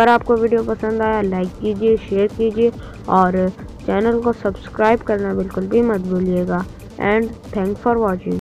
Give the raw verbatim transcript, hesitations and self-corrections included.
अगर आपको वीडियो पसंद आया लाइक कीजिए, शेयर कीजिए और चैनल को सब्सक्राइब करना बिल्कुल भी मत भूलिएगा। And thanks for watching.